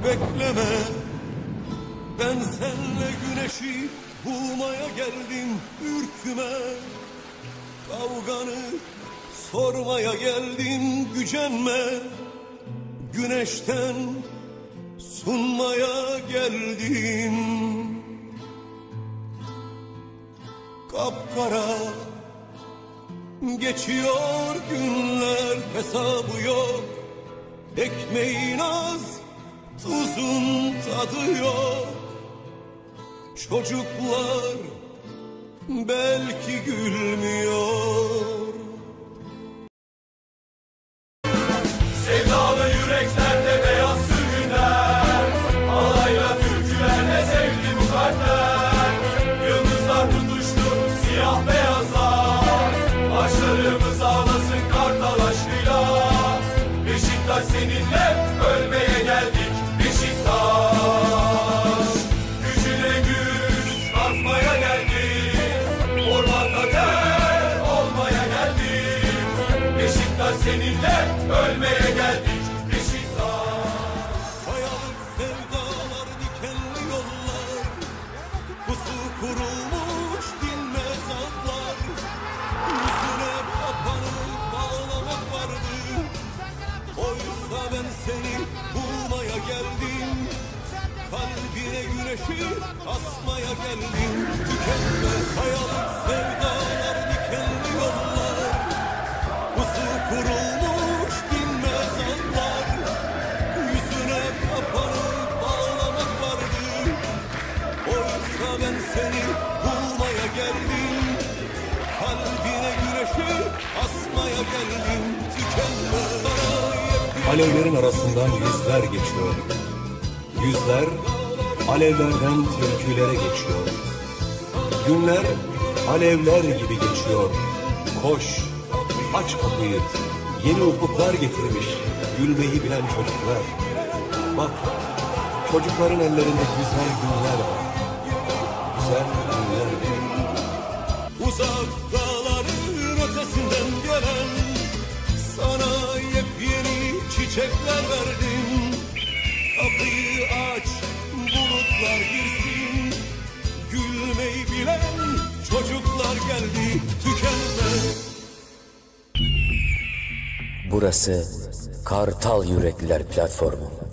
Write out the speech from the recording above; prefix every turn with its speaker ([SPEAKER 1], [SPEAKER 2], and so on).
[SPEAKER 1] bekleme. Ben senle güneşi bulmaya geldim ürküme. Kavganı sormaya geldim gücenme. Güneşten sunmaya geldim. Kapkara geçiyor günler, hesabı yok. Ekmeğin az, tuzun tadı yok. Çocuklar belki gülmüyor.
[SPEAKER 2] Sevdalı yüreklerde beyaz sürgünler, alayla türkülerle sevdi bu kalpler. Yıldızlar tutuştu siyah beyazlar, aşklarımız ağlasın kartal aşkıyla. Beşiktaş seninle ölmeye geldik Beşiktaş. Gücüne güç katmaya geldik, ormanda ter olmaya geldik. Beşiktaş seninle ölmeye geldik Beşiktaş.
[SPEAKER 1] Kayalık sevdalar, dikenli yollar, pusu kurulmuş dinmez atlar. Yüzüne kapanıp bağlamak vardı. Oysa ben seni bulmaya geldim. Kalbine güneşi asmaya geldim. Tükenme kayalık sevdalar, dikenli yollar, pusu kurulmuş dinmez atlar. Yüzüne kapanıp bağlamak vardı. Oysa ben seni bulmaya geldim. Kalbine güneşi asmaya geldim. Tükenme.
[SPEAKER 3] Alevlerin arasından yüzler geçiyor. Yüzler alevlerden türkülere geçiyor. Günler alevler gibi geçiyor. Koş, aç kapıyı. Yeni ufuklar getirmiş gülmeyi bilen çocuklar. Bak, çocukların ellerinde güzel günler var. Güzel günler var.
[SPEAKER 1] Uzak dağların ötesinden gelen, sana yepyeni çiçekler verdim. Kapıyı aç, bulutlar girsin. Gülmeyi bilen çocuklar geldi. Tükenme.
[SPEAKER 4] Burası Kartal Yürekliler Platformu.